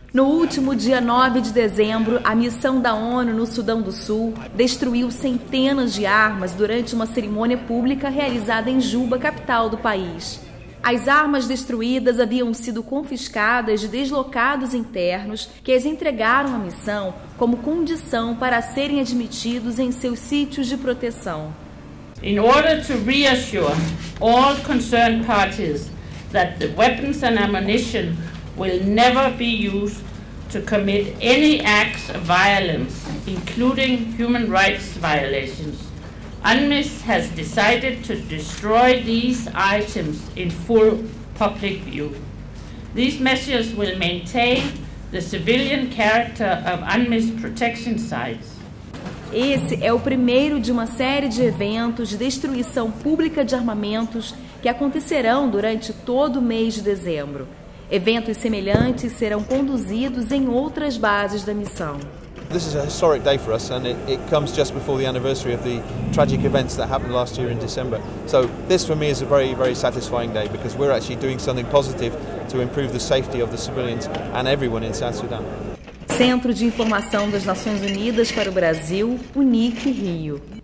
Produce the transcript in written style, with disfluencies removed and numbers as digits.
No último dia 9 de dezembro, a missão da ONU no Sudão do Sul destruiu centenas de armas durante uma cerimônia pública realizada em Juba, capital do país. As armas destruídas haviam sido confiscadas de deslocados internos que as entregaram à missão como condição para serem admitidos em seus sítios de proteção. In order to reassure all concerned parties that the weapons and ammunition will never be used to commit any acts of violence, including human rights violations, UNMISS has decided to destroy these items in full public view. These measures will maintain the civilian character of UNMISS protection sites. Esse é o primeiro de uma série de eventos de destruição pública de armamentos que acontecerão durante todo o mês de dezembro. Eventos semelhantes serão conduzidos em outras bases da missão. This is a historic day for us, and it comes just before the anniversary of the tragic events that happened last year in December. So this for me is a very, very satisfying day because we're actually doing something positive to improve the safety of the civilians and everyone in South Sudan. Centro de Informação das Nações Unidas para o Brasil, UNIC Rio.